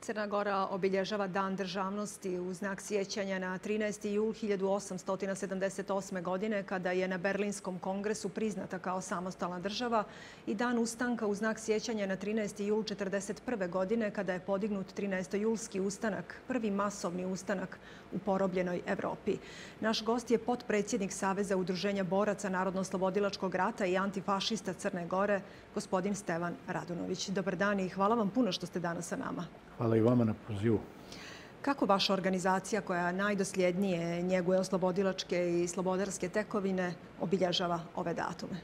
Crna Gora obilježava Dan državnosti u znak sjećanja na 13. jul 1878. godine kada je na Berlinskom kongresu priznata kao samostalna država i Dan ustanka u znak sjećanja na 13. jul 1941. godine kada je podignut 13. julski ustanak, prvi masovni ustanak u porobljenoj Evropi. Naš gost je potpredsjednik Saveza udruženja boraca Narodno-oslobodilačkog rata i antifašista Crne Gore, gospodin Stevan Radunović. Dobar dan i hvala vam puno što ste danas sa nama. Hvala i vama na pozivu. Kako vaša organizacija koja najdosljednije njeguje oslobodilačke i slobodarske tekovine obilježava ove datume?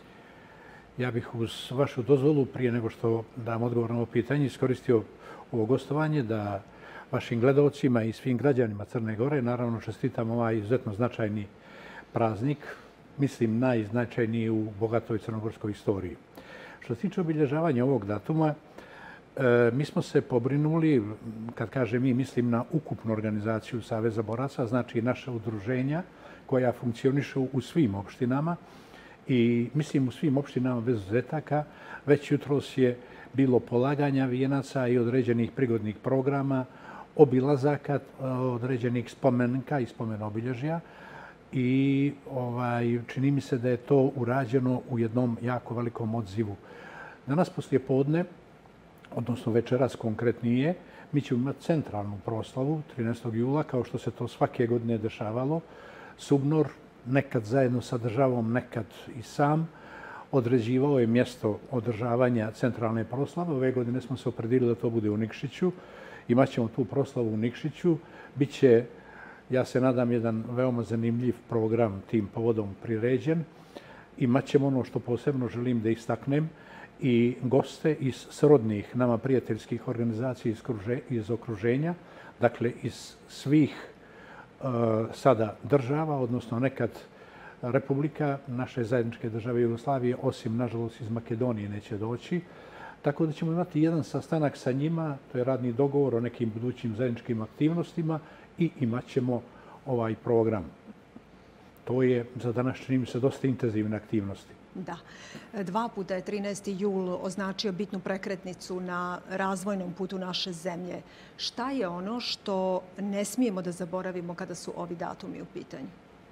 Ja bih uz vašu dozvolu, prije nego što dam odgovor na ovo pitanje, iskoristio ovo gostovanje da vašim gledalcima i svim građanima Crne Gore naravno čestitam ovaj izuzetno značajni praznik, mislim najznačajniji u bogatoj crnogorskoj istoriji. Što se tiče obilježavanja ovog datuma, mi smo se pobrinuli, kad kažem mi, mislim na ukupnu organizaciju Saveza boraca, znači naša udruženja koja funkcionišu u svim opštinama i mislim u svim opštinama bez izuzetaka. Već jutros je bilo polaganja vijenaca i određenih prigodnih programa, obilazaka određenih spomenika i spomen obilježja i čini mi se da je to urađeno u jednom jako velikom odzivu. Danas poslije podne, odnosno večeras konkretnije, mi ćemo imati centralnu proslavu 13. jula, kao što se to svake godine dešavalo. SUBNOR, nekad zajedno sa državom, nekad i sam, određivao je mjesto održavanja centralne proslave. Ove godine smo se opredjelili da to bude u Nikšiću. Imaćemo tu proslavu u Nikšiću. Biće, ja se nadam, jedan veoma zanimljiv program tim povodom priređen. Imaćemo ono što posebno želim da istaknem, i goste iz srodnih nama prijateljskih organizacija iz okruženja, dakle iz svih sada država, odnosno nekad republika naše zajedničke države Jugoslavije, osim nažalost iz Makedonije neće doći. Tako da ćemo imati jedan sastanak sa njima, to je radni dogovor o nekim budućim zajedničkim aktivnostima i imat ćemo ovaj program. To je za danas, čini mi se, dosta intenzivne aktivnosti. Da. 2 puta je 13. jul označio bitnu prekretnicu na razvojnom putu naše zemlje. Šta je ono što ne smijemo da zaboravimo kada su ovi datumi u pitanju?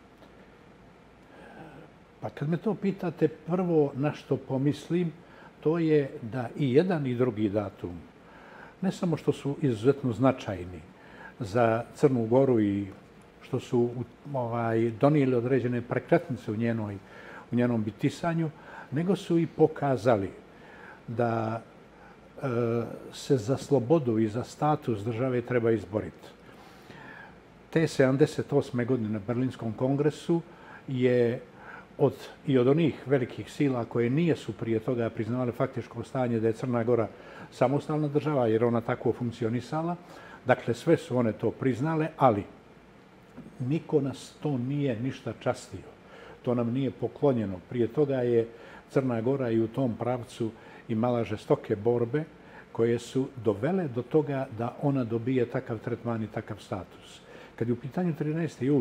Pa kad me to pitate, prvo na što pomislim, to je da i jedan i drugi datum, ne samo što su izuzetno značajni za Crnu Goru i što su donijeli određene prekretnice u njenom bitisanju, nego su i pokazali da se za slobodu i za status države treba izboriti. Te 78. godine na Berlinskom kongresu je od onih velikih sila koje nijesu prije toga priznavale faktičko stanje da je Crna Gora samostalna država, jer ona tako funkcionisala. Dakle, sve su one to priznale, ali niko nas to nije ništa častio. To nam nije poklonjeno. Prije toga je Crna Gora i u tom pravcu imala žestoke borbe koje su dovele do toga da ona dobije takav tretman i takav status. Kad je u pitanju 13. jul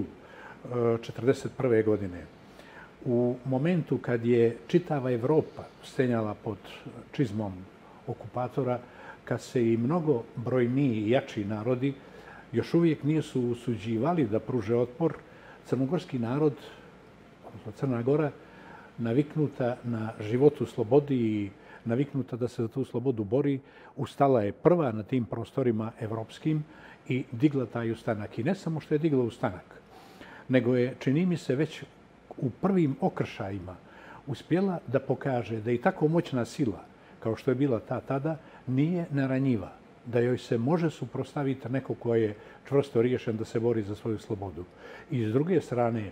1941. godine, u momentu kad je čitava Evropa stenjala pod čizmom okupatora, kad se i mnogo brojniji i jači narodi još uvijek nisu usuđivali da pruže otpor, crnogorski narod, Crna Gora, naviknuta na život u slobodi i naviknuta da se za tu slobodu bori, ustala je prva na tim prostorima evropskim i digla taj ustanak. I ne samo što je digla ustanak, nego je, čini mi se, već u prvim okršajima uspjela da pokaže da i tako moćna sila, kao što je bila tada, nije neranjiva, da joj se može suprotstaviti neko ko je čvrsto riješen da se bori za svoju slobodu. I s druge strane,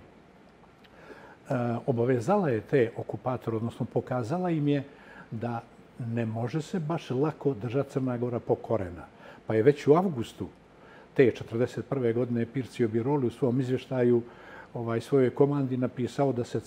obavezala je te okupatore, odnosno pokazala im je da ne može se baš lako držati Crna Gora pokorena. Pa je već u avgustu te 1941. godine Pircio Biroli u svom izvještaju svojoj komandi napisao da se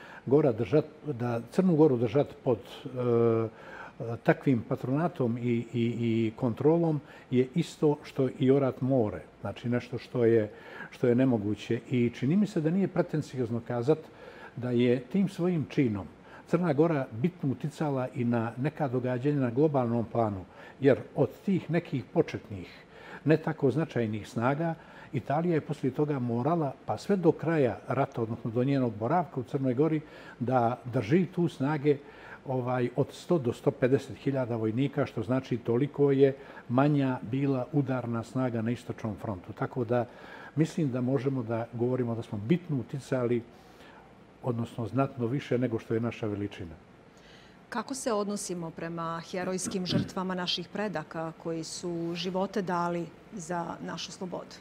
Crnu Goru držati pod takvim patronatom i kontrolom je isto što i orat more. Znači nešto što je nemoguće. I čini mi se da nije pretencijozno kazati da je tim svojim činom Crna Gora bitno uticala i na neka događanja na globalnom planu, jer od tih nekih početnih, ne tako značajnih snaga, Italija je poslije toga morala, pa sve do kraja rata, odnosno do njenog boravka u Crnoj Gori, da drži tu snage od 100 do 150 hiljada vojnika, što znači toliko je manja bila udarna snaga na istočnom frontu. Tako da mislim da možemo da govorimo da smo bitno uticali, odnosno znatno više nego što je naša veličina. Kako se odnosimo prema herojskim žrtvama naših predaka koji su živote dali za našu slobodu?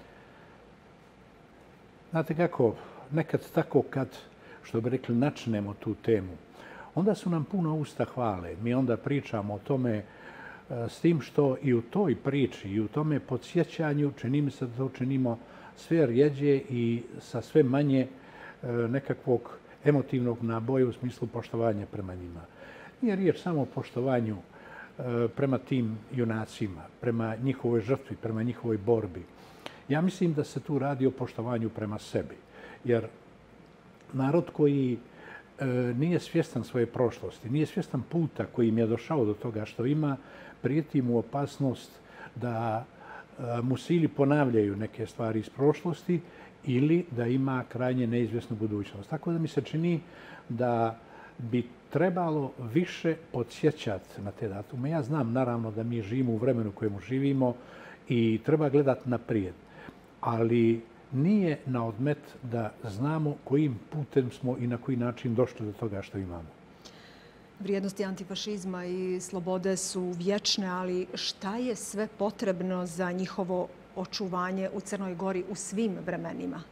Znate kako, nekad tako kad, što bi rekli, načnemo tu temu, onda su nam puna usta hvale. Mi onda pričamo o tome s tim što i u toj priči i u tome podsjećanju čini mi se da to činimo sve rjeđe i sa sve manje nekakvog emotivnog naboja u smislu poštovanja prema njima. Nije riječ samo o poštovanju prema tim junacima, prema njihovoj žrtvi, prema njihovoj borbi. Ja mislim da se tu radi o poštovanju prema sebi, jer narod koji nije svjestan svoje prošlosti, nije svjestan puta kojim je došao do toga što ima, prijeti mu opasnost da mu sili ponavljaju neke stvari iz prošlosti ili da ima krajnje neizvjesnu budućnost. Tako da mi se čini da bi trebalo više podsjećati na te datume. Ja znam naravno da mi živimo u vremenu u kojemu živimo i treba gledati naprijed, ali nije na odmet da znamo kojim putem smo i na koji način došli do toga što imamo. Vrijednosti antifašizma i slobode su vječne, ali šta je sve potrebno za njihovo očuvanje u Crnoj Gori u svim vremenima?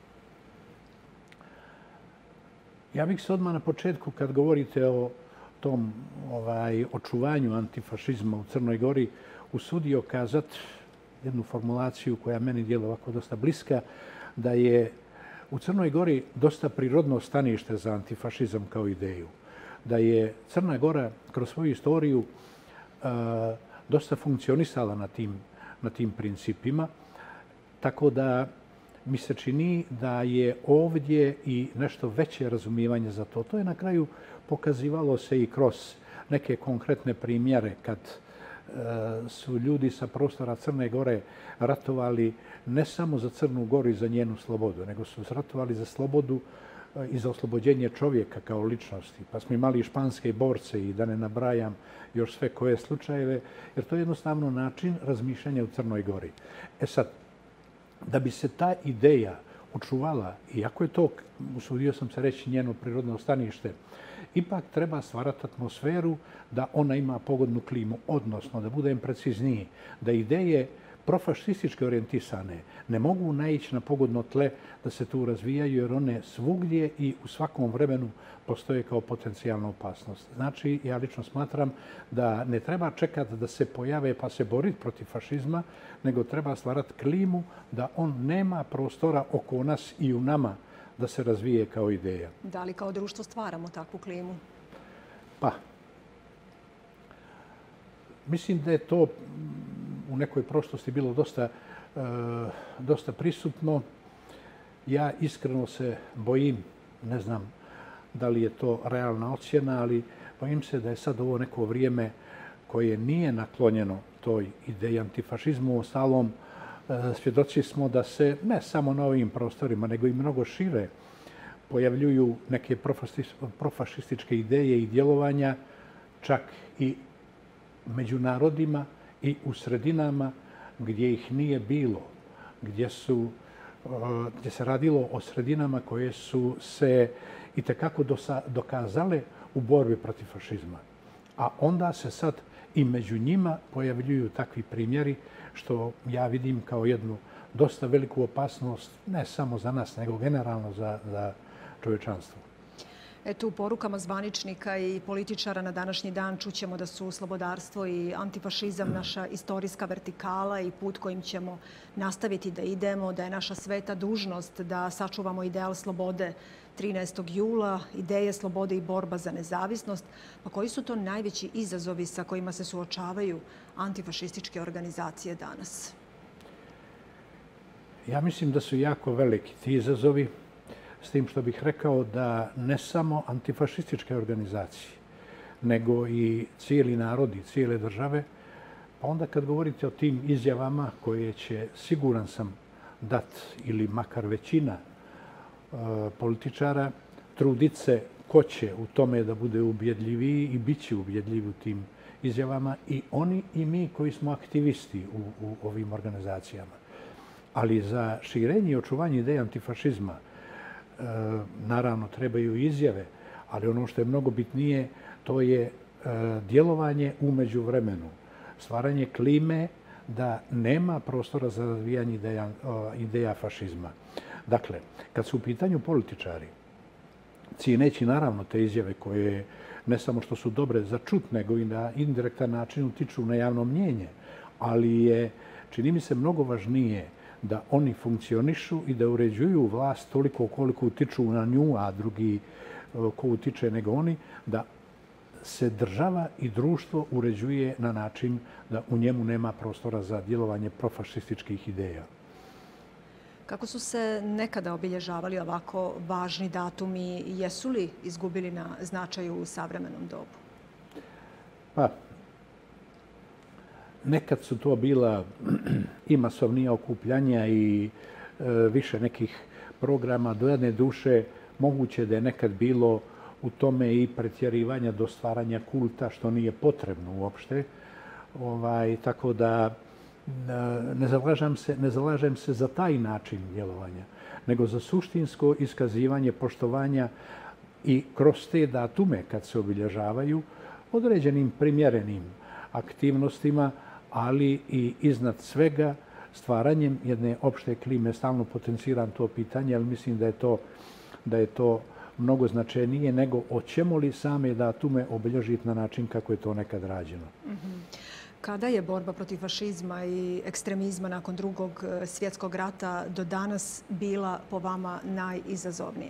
Ja bih se odmah na početku, kad govorite o tom očuvanju antifašizma u Crnoj Gori, usudio kazati jednu formulaciju koja meni djeluje ovako dosta bliska, da je u Crnoj Gori dosta prirodno stanište za antifašizam kao ideju. Da je Crna Gora kroz svoju istoriju dosta funkcionisala na tim principima, tako da mi se čini da je ovdje i nešto veće razumijevanje za to. To je na kraju pokazivalo se i kroz neke konkretne primjere kad su ljudi sa prostora Crne Gore ratovali ne samo za Crnu Goru i za njenu slobodu, nego su ratovali za slobodu i za oslobođenje čovjeka kao ličnosti. Pa smo imali i španske borce i da ne nabrajam još sve koje slučajeve, jer to je jednostavno način razmišljanja u Crnoj Gori. E sad, da bi se ta ideja očuvala, iako je to, usudio sam se reći, njeno prirodno stanište, ipak treba stvarati atmosferu da ona ima pogodnu klimu, odnosno, da budem precizniji, da ideje profašistički orijentisane ne mogu naići na pogodno tle da se tu razvijaju, jer one svugdje i u svakom vremenu postoje kao potencijalna opasnost. Znači, ja lično smatram da ne treba čekati da se pojave pa se boriti protiv fašizma, nego treba stvarati klimu da on nema prostora oko nas i u nama da se razvije kao ideja. Da li kao društvo stvaramo takvu klimu? Pa, mislim da je to u nekoj prošlosti bilo dosta prisutno. Ja iskreno se bojim, ne znam da li je to realna ocjena, ali bojim se da je sad ovo neko vrijeme koje nije naklonjeno toj ideji antifašizmu. Ostalom, svjedoci smo da se ne samo na ovim prostorima, nego i mnogo šire pojavljuju neke profašističke ideje i djelovanja, čak i među narodima i u sredinama gdje ih nije bilo, gdje se radilo o sredinama koje su se itekako dokazale u borbi protiv fašizma. A onda se sad i među njima pojavljuju takvi primjeri što ja vidim kao jednu dosta veliku opasnost ne samo za nas, nego generalno za čovječanstvo. Eto, u porukama zvaničnika i političara na današnji dan čućemo da su slobodarstvo i antifašizam naša istorijska vertikala i put kojim ćemo nastaviti da idemo, da je naša sveta dužnost da sačuvamo ideal slobode 13. jula, ideje slobode i borba za nezavisnost. Pa koji su to najveći izazovi sa kojima se suočavaju antifašističke organizacije danas? Ja mislim da su jako veliki ti izazovi, s tim što bih rekao da ne samo antifašističke organizacije, nego i cijeli narodi, cijele države, pa onda kad govorite o tim izjavama koje će, siguran sam, dat ili makar većina političara, trudit se ko će u tome da bude ubjedljiviji i bit će ubjedljivi u tim izjavama i oni i mi koji smo aktivisti u ovim organizacijama. Ali za širenje i očuvanje ideje antifašizma naravno trebaju izjave, ali ono što je mnogo bitnije to je djelovanje u međuvremenu, stvaranje klime da nema prostora za razvijanje ideja fašizma. Dakle, kad su u pitanju političari, cijeneći naravno te izjave koje ne samo što su dobre za čut, nego i na indirektan način utiču na javno mnjenje, ali je, čini mi se, mnogo važnije da oni funkcionišu i da uređuju vlast toliko koliko utiču na nju, a drugi ko utiče nego oni, da se država i društvo uređuje na način da u njemu nema prostora za djelovanje profašističkih ideja. Kako su se nekada obilježavali ovako važni datumi i jesu li izgubili na značaju u savremenom dobu? Pa, nekad su to bila i masovnija okupljanja i više nekih programa. Do jedne duše moguće da je nekad bilo u tome i pretjerivanja do stvaranja kulta, što nije potrebno uopšte. Tako da ne zalažem se za taj način djelovanja, nego za suštinsko iskazivanje poštovanja i kroz te datume kad se obilježavaju određenim primjerenim aktivnostima, ali i iznad svega stvaranjem jedne opšte klime. Stalno potenciram to pitanje, ali mislim da je to mnogo značajnije nego hoćemo li same datume obilježiti na način kako je to nekad rađeno. Kada je borba protiv fašizma i ekstremizma nakon Drugog svjetskog rata do danas bila po vama najizazovnija?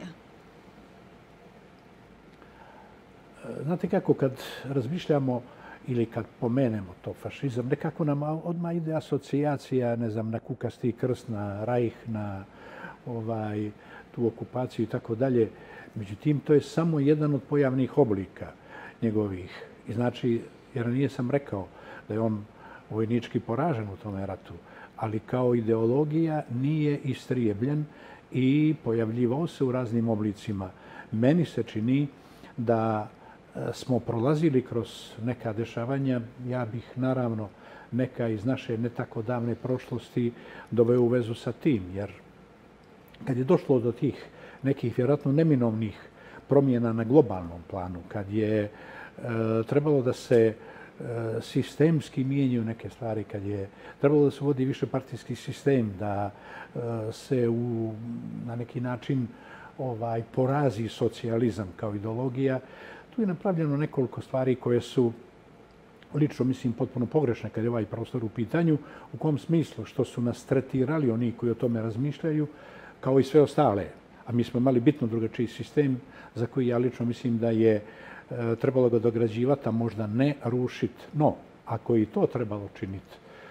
Znate kako, kad razmišljamo ili kad pomenemo to fašizam, nekako nam odmah ide asocijacija, ne znam, na kukasti krst, na Rajh, na tu okupaciju i tako dalje. Međutim, to je samo jedan od pojavnih oblika njegovih. I znači, jer nisam rekao da je on vojnički poražen u tome ratu, ali kao ideologija nije istrijebljen i pojavljivao se u raznim oblicima. Meni se čini da smo prolazili kroz neka dešavanja, ja bih naravno neka iz naše ne tako davne prošlosti doveo u vezu sa tim, jer kad je došlo do tih nekih vjerojatno neminovnih promjena na globalnom planu, kad je trebalo da se sistemski mijenjaju neke stvari, kad je trebalo da se vodi višepartijski sistem, da se na neki način porazi socijalizam kao ideologija, tu je napravljeno nekoliko stvari koje su lično mislim potpuno pogrešne kad je ovaj prostor u pitanju, u kom smislu što su nas tretirali oni koji o tome razmišljaju, kao i sve ostale. A mi smo imali bitno drugačiji sistem za koji ja lično mislim da je trebalo ga dograđivati, a možda ne rušiti. No, ako je i to trebalo činiti,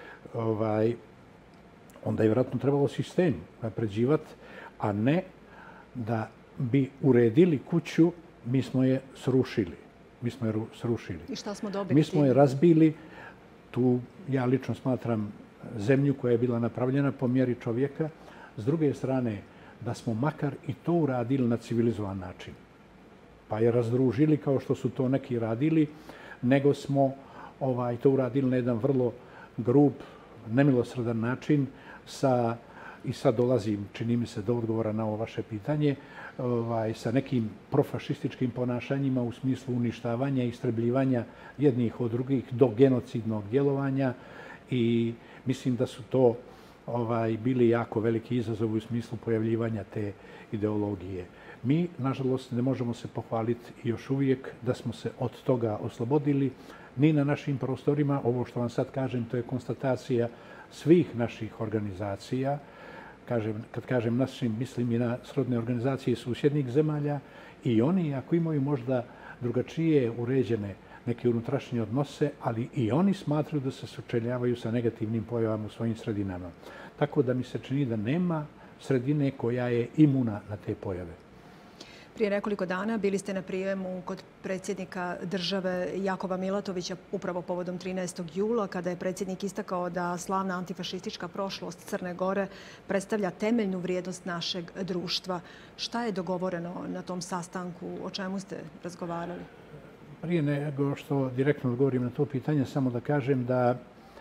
onda je vjerojatno trebalo sistem napređivati, a ne da bi uredili kuću, mi smo je srušili. I šta smo dobili? Mi smo je razbili. Tu ja lično smatram zemlju koja je bila napravljena po mjeri čovjeka. S druge strane, da smo makar i to uradili na civilizovan način. Pa je razdružili kao što su to neki radili, nego smo to uradili na jedan vrlo grub, nemilosrdan način i sad dolazim, čini mi se, do odgovora na ovo vaše pitanje, sa nekim profašističkim ponašanjima u smislu uništavanja i istrebljivanja jednih od drugih do genocidnog djelovanja i mislim da su to bili jako veliki izazovi u smislu pojavljivanja te ideologije. Mi, nažalost, ne možemo se pohvaliti još uvijek da smo se od toga oslobodili ni na našim prostorima. Ovo što vam sad kažem, to je konstatacija svih naših organizacija. Kad kažem našim, mislim i na srodne organizacije susjednih zemalja i oni, ako imaju možda drugačije uređene neke unutrašnje odnose, ali i oni smatraju da se sučeljavaju sa negativnim pojavama u svojim sredinama. Tako da mi se čini da nema sredine koja je imuna na te pojave. Prije nekoliko dana bili ste na prijemu kod predsjednika države Jakova Milatovića upravo povodom 13. jula, kada je predsjednik istakao da slavna antifašistička prošlost Crne Gore predstavlja temeljnu vrijednost našeg društva. Šta je dogovoreno na tom sastanku? O čemu ste razgovarali? Prije nego što direktno odgovorim na to pitanje, samo da kažem da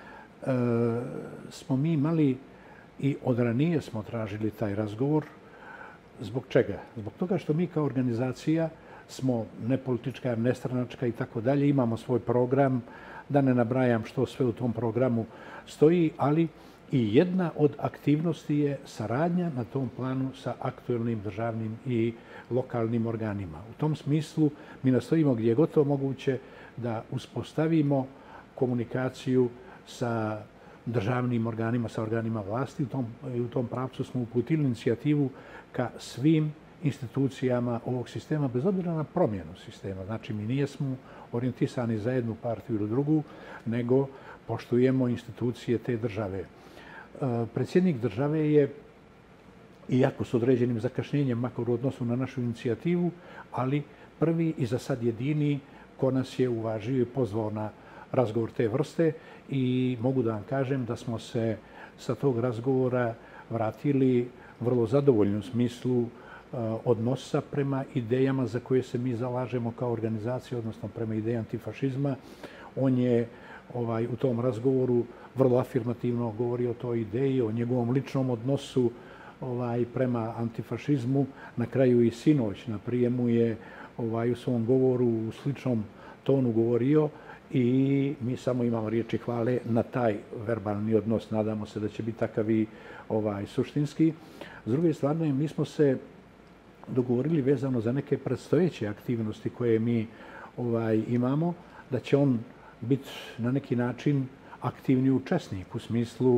smo mi imali i od ranije smo tražili taj razgovor. Zbog čega? Zbog toga što mi kao organizacija smo nepolitička, nestranačka i tako dalje. Imamo svoj program, da ne nabrajam što sve u tom programu stoji, ali i jedna od aktivnosti je saradnja na tom planu sa aktuelnim državnim i lokalnim organima. U tom smislu mi nastojimo gdje je gotovo moguće da uspostavimo komunikaciju sa državnim organima, sa organima vlasti. U tom pravcu smo uputili inicijativu ka svim institucijama ovog sistema, bez obzira na promjenu sistema. Znači, mi nijesmo orijentisani za jednu partiju ili drugu, nego poštujemo institucije te države. Predsjednik države je, iako s određenim zakašnjenjem, makar u odnosu na našu inicijativu, ali prvi i za sad jedini ko nas je uvažio i pozvao na razgovor te vrste i mogu da vam kažem da smo se sa tog razgovora vratili vrlo zadovoljni u smislu odnosa prema idejama za koje se mi zalažemo kao organizacija, odnosno prema ideji antifašizma. On je u tom razgovoru vrlo afirmativno govorio o toj ideji, o njegovom ličnom odnosu prema antifašizmu. Na kraju i sinoć na prijemu je u svom govoru u sličnom tonu govorio i mi samo imamo riječi hvale na taj verbalni odnos. Nadamo se da će biti takav i suštinski. S druge strane, mi smo se dogovorili vezano za neke predstojeće aktivnosti koje mi imamo, da će on biti na neki način aktivni učesnik u smislu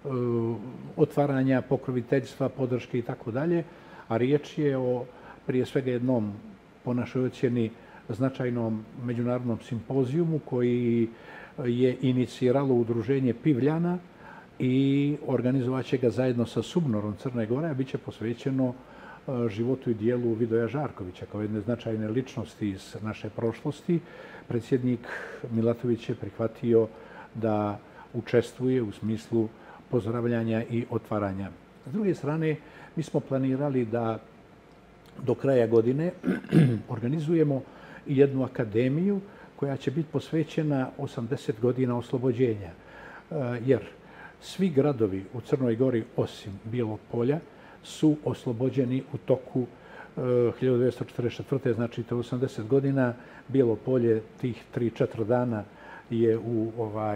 otvaranja pokroviteljstva, podrške i tako dalje, a riječ je o prije svega jednom, po našoj ocjeni, značajnom međunarodnom simpozijumu koji je iniciralo udruženje Pivljana i organizovat će ga zajedno sa Subnorom Crne Gore, a bit će posvećeno životu i dijelu Vidoja Žarkovića kao jedne značajne ličnosti iz naše prošlosti. Predsjednik Milatović je prihvatio da učestvuje u smislu pozdravljanja i otvaranja. S druge strane, mi smo planirali da do kraja godine organizujemo jednu akademiju koja će biti posvećena 80 godina oslobođenja. Jer svi gradovi u Crnoj Gori, osim Bijelog Polja, su oslobođeni u toku 1944. Znači, to 80 godina. Bijelo Polje tih 3-4 dana je u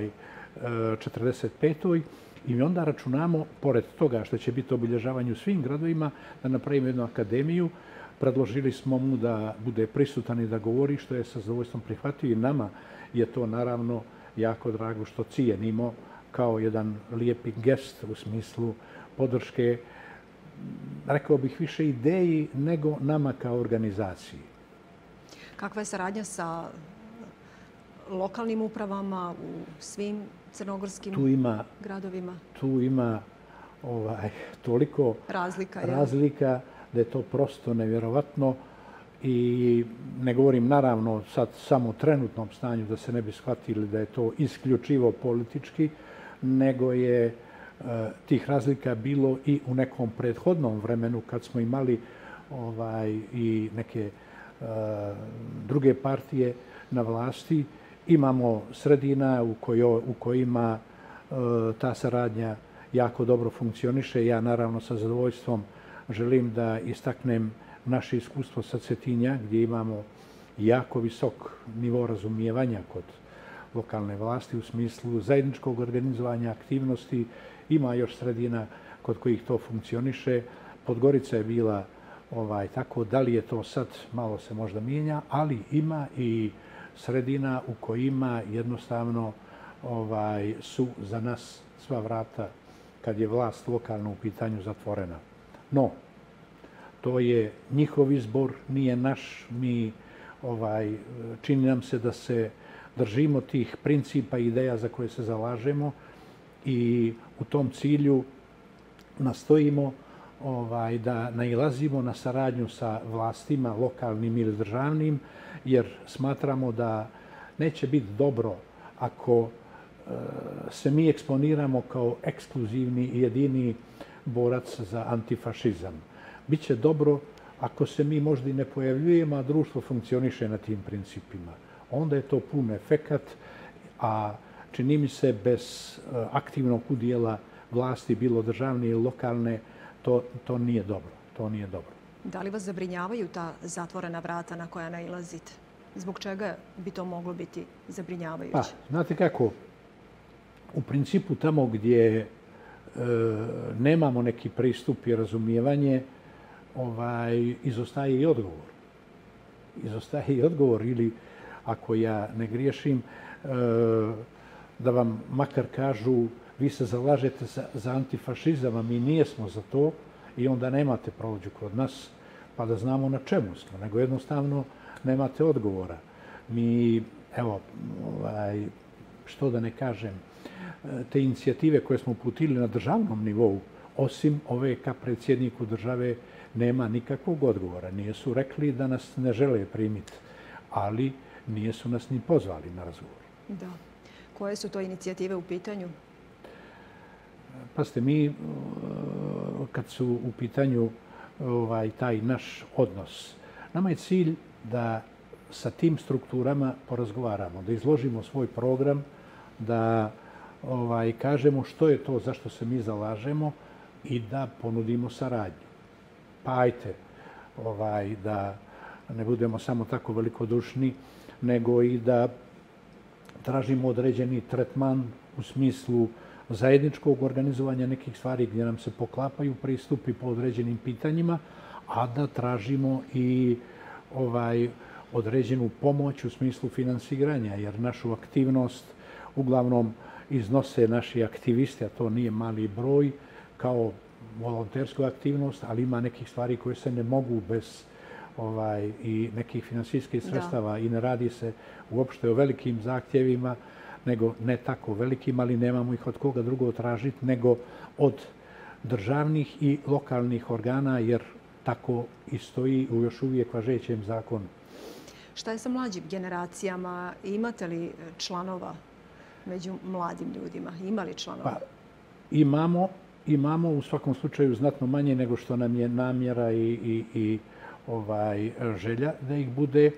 45. I mi onda računamo, pored toga što će biti obilježavanje u svim gradovima, da napravimo jednu akademiju. Predložili smo mu da bude prisutan i da govori, što je sa zadovoljstvom prihvatio i nama je to naravno jako drago što cijenimo kao jedan lijepi gest u smislu podrške, rekao bih, više ideji nego nama kao organizaciji. Kakva je saradnja sa lokalnim upravama u svim crnogorskim gradovima? Tu ima toliko razlika da je to prosto nevjerovatno i ne govorim naravno sad samo o trenutnom stanju da se ne bi shvatili da je to isključivo politički, nego je tih razlika bilo i u nekom prethodnom vremenu kad smo imali i neke druge partije na vlasti. Imamo sredina u kojima ta saradnja jako dobro funkcioniše. Ja naravno sa zadovoljstvom želim da istaknem naše iskustvo sa Cetinja, gdje imamo jako visok nivo razumijevanja kod lokalne vlasti u smislu zajedničkog organizovanja aktivnosti. Ima još sredina kod kojih to funkcioniše. Podgorica je bila tako, da li je to sad, malo se možda mijenja, ali ima i sredina u kojima jednostavno su za nas sva vrata, kad je vlast lokalna u pitanju, zatvorena. No, to je njihov izbor, nije naš. Čini nam se da se držimo tih principa i ideja za koje se zalažemo i u tom cilju nastojimo da nailazimo na saradnju sa vlastima, lokalnim ili državnim, jer smatramo da neće biti dobro ako se mi eksponiramo kao ekskluzivni i jedini borac za antifašizam. Biće dobro ako se mi možda i ne pojavljujemo, a društvo funkcioniše na tim principima. Onda je to pun efekat, a čini mi se bez aktivnog udjela vlasti, bilo državne ili lokalne, to nije dobro. To nije dobro. Da li vas zabrinjavaju ta zatvorena vrata na koja nailazite? Zbog čega bi to moglo biti zabrinjavajuće? Pa, znate kako, u principu tamo gdje nemamo neki pristup i razumijevanje, izostaje i odgovor. Izostaje i odgovor ili, ako ja ne griješim, da vam makar kažu vi se zalažete za antifašizam, a mi nijesmo za to i onda nemate prođu kod nas pa da znamo na čemu smo, nego jednostavno nemate odgovora. Mi, evo, što da ne kažem, te inicijative koje smo uputili na državnom nivou, osim ove ka predsjedniku države, nema nikakvog odgovora. Nijesu rekli da nas ne žele primiti, ali nijesu nas ni pozvali na razgovor. Da. Koje su to inicijative u pitanju? Pazite, mi kad su u pitanju taj naš odnos, nama je cilj da sa tim strukturama porazgovaramo, da izložimo svoj program, da kažemo što je to zašto se mi zalažemo i da ponudimo saradnju. Pa ajte, da ne budemo samo tako velikodušni, nego i da tražimo određeni tretman u smislu zajedničkog organizovanja nekih stvari gdje nam se poklapaju pristupi po određenim pitanjima, a da tražimo i određenu pomoć u smislu finansiranja, jer našu aktivnost uglavnom iznose naši aktivisti, a to nije mali broj, kao volontersku aktivnost, ali ima nekih stvari koje se ne mogu bez i nekih finansijskih sredstava i ne radi se uopšte o velikim zahtjevima, nego ne tako velikim, ali nemamo ih od koga drugo tražiti nego od državnih i lokalnih organa, jer tako i stoji u još uvijek važećem zakonu. Šta je sa mlađim generacijama? Imate li članova među mladim ljudima? Ima li članova? Pa, imamo u svakom slučaju znatno manje nego što nam je namjera i želja da ih bude.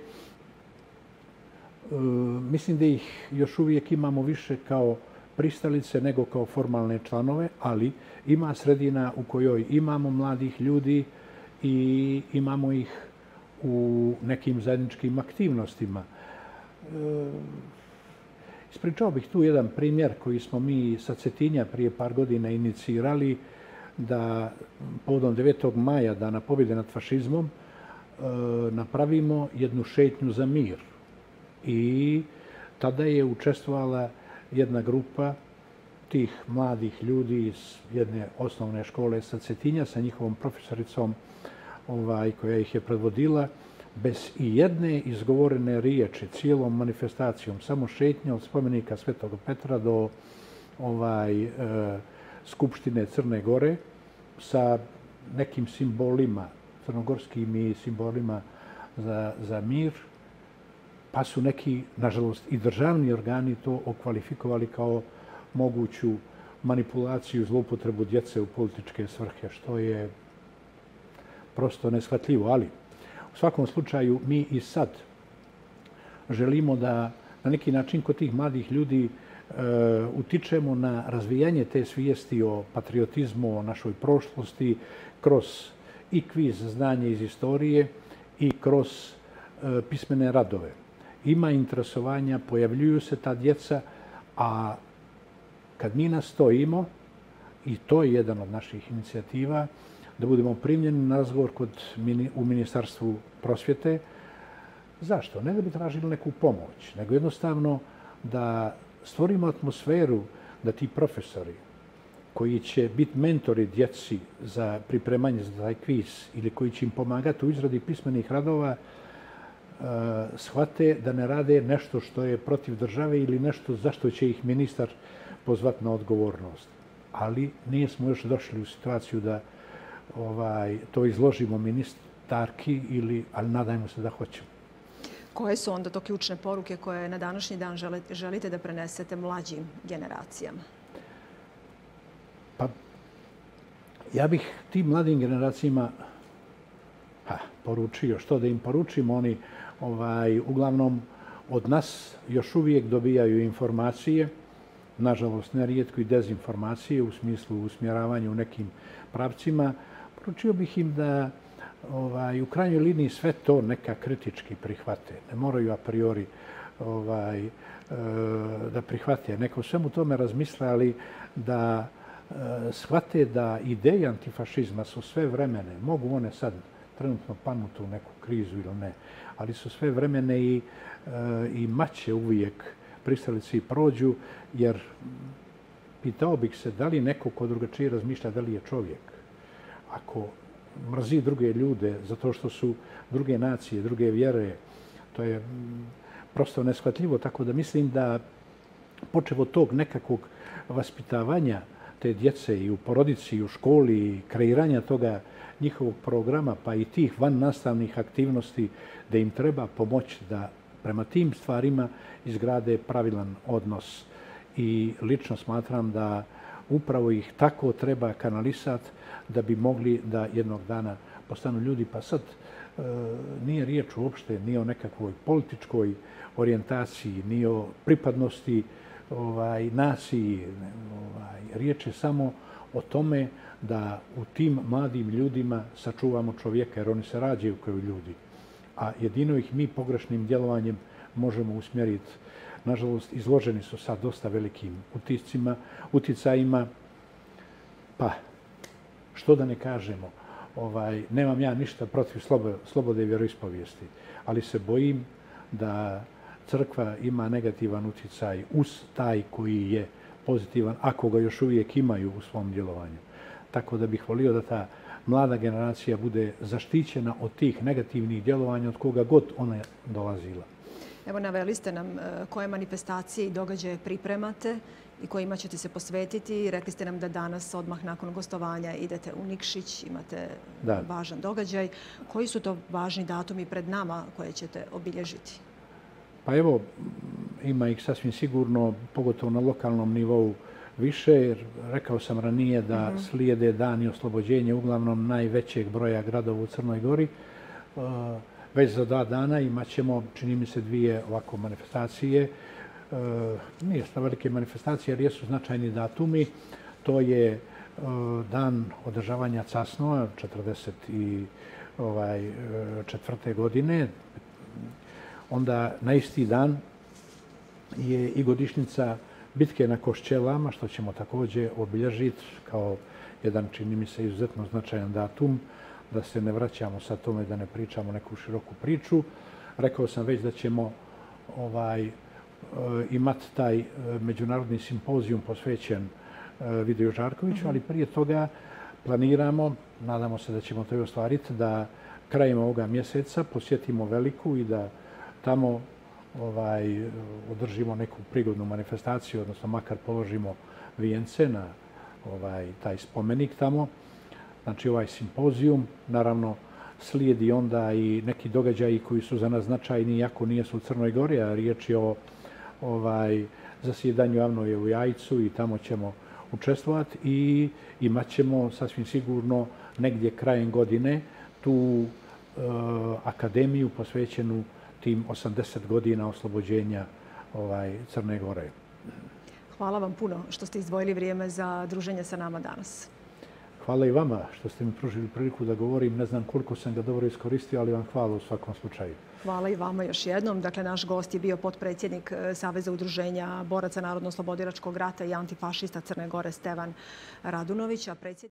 Mislim da ih još uvijek imamo više kao pristalice nego kao formalne članove, ali ima sredina u kojoj imamo mladih ljudi i imamo ih u nekim zajedničkim aktivnostima. Ispričao bih tu jedan primjer koji smo mi sa Cetinja prije par godina inicirali, da povodom 9. maja, Dana pobjede nad fašizmom, napravimo jednu šetnju za mir. I tada je učestvovala jedna grupa tih mladih ljudi iz jedne osnovne škole sa Cetinja sa njihovom profesoricom koja ih je predvodila, bez i jedne izgovorene riječi, cijelom manifestacijom, samo šetnja od spomenika Svetog Petra do Skupštine Crne Gore sa nekim simbolima, crnogorskim i simbolima za mir, pa su neki, nažalost, i državni organi to okvalifikovali kao moguću manipulaciju i zloupotrebu djece u političke svrhe, što je prosto neshvatljivo. Ali, u svakom slučaju, mi i sad želimo da na neki način kod tih mladih ljudi utičemo na razvijanje te svijesti o patriotizmu, o našoj prošlosti, kroz i kviz znanje iz istorije i kroz pismene radove. Ima interesovanja, pojavljuju se ta djeca, a kad mi nastojimo, i to je jedan od naših inicijativa, da budemo primljeni na razgovor u Ministarstvu prosvjete. Zašto? Ne da bi tražili neku pomoć, nego jednostavno da stvorimo atmosferu da ti profesori koji će biti mentori djeci za pripremanje za taj kviz ili koji će im pomagati u izradi pismenih radova, shvate da ne rade nešto što je protiv države ili nešto zašto će ih ministar pozvati na odgovornost. Ali nismo još došli u situaciju da to izložimo ministarki, ali nadajmo se da hoćemo. Koje su onda to ključne poruke koje na današnji dan želite da prenesete mlađim generacijama? Pa, ja bih tim mladim generacijama poručio. Što da im poručim? Oni uglavnom od nas još uvijek dobijaju informacije, nažalost nerijetko i dezinformacije u smislu usmjeravanja u nekim pravcima. Poručio bih im da u krajnjoj liniji sve to neka kritički prihvate. Ne moraju a priori da prihvate. Neka o svemu tome razmisle, ali da shvate da ideje antifašizma su sve vremene. Mogu one sad trenutno panuti u neku krizu ili ne, ali su sve vremene i maće uvijek pristalice i prođu, jer pitao bih se da li neko ko drugačije razmišlja da li je čovjek. Ako mrzi druge ljude zato što su druge nacije, druge vjere, to je prosto neshvatljivo. Tako da mislim da počev od tog nekakvog vaspitavanja te djece i u porodici, i u školi, i kreiranja toga njihovog programa, pa i tih vannastavnih aktivnosti, da im treba pomoći da prema tim stvarima izgrade pravilan odnos. I lično smatram da upravo ih tako treba kanalisati da bi mogli da jednog dana postanu ljudi. Pa sad nije riječ uopšte ni o nekakvoj političkoj orijentaciji, ni o pripadnosti naciji. Riječ je samo o tome da u tim mladim ljudima sačuvamo čovjeka, jer oni se rađaju kao ljudi. A jedino ih mi pogrešnim djelovanjem možemo usmjeriti. Nažalost, izloženi su sad dosta velikim uticajima. Pa, što da ne kažemo, nemam ja ništa protiv slobode vjeroispovijesti, ali se bojim da crkva ima negativan uticaj uz taj koji je pozitivan, ako ga još uvijek imaju u svom djelovanju. Tako da bih volio da ta mlada generacija bude zaštićena od tih negativnih djelovanja od koga god ona dolazila. Evo, naveli ste nam koje manifestacije i događaje pripremate i kojima ćete se posvetiti. Rekli ste nam da danas, odmah nakon gostovanja, idete u Nikšić, imate važan događaj. Koji su to važni datumi pred nama koje ćete obilježiti? Pa evo, ima ih sasvim sigurno, pogotovo na lokalnom nivou, više, jer rekao sam ranije da slijede dani oslobođenja uglavnom najvećeg broja gradova u Crnoj Gori. Već za 2 dana imat ćemo, čini mi se, 2 ovako manifestacije. Nije sta velike manifestacije, jer jesu značajni datumi. To je dan održavanja Casnova 1944. godine. Onda na isti dan je i godišnjica bitke na Koščelama, što ćemo također obilježiti kao jedan, čini mi se, izuzetno značajan datum, da se ne vraćamo sad tome, da ne pričamo neku široku priču. Rekao sam već da ćemo imati taj međunarodni simpozijum posvećen Vidiju Žarkoviću, ali prije toga planiramo, nadamo se da ćemo to i ostvariti, da krajem ovoga mjeseca posjetimo Veliku i da tamo održimo neku prigodnu manifestaciju, odnosno makar položimo vijence na taj spomenik tamo. Znači ovaj simpozijum, naravno slijedi onda i neki događaji koji su za nas značajni, iako nijesu u Crnoj Gori, a riječ je o zasjedanju Avnoje u Jajcu i tamo ćemo učestvovati i imat ćemo sasvim sigurno negdje krajem godine tu akademiju posvećenu tim 80 godina oslobođenja Crne Gore. Hvala vam puno što ste izdvojili vrijeme za druženje sa nama danas. Hvala i vama što ste mi pružili priliku da govorim. Ne znam koliko sam ga dobro iskoristio, ali vam hvala u svakom slučaju. Hvala i vama još jednom. Dakle, naš gost je bio potpredsjednik Saveza udruženja boraca Narodno-oslobodilačkog rata i antifašista Crne Gore Stevan Radunović, a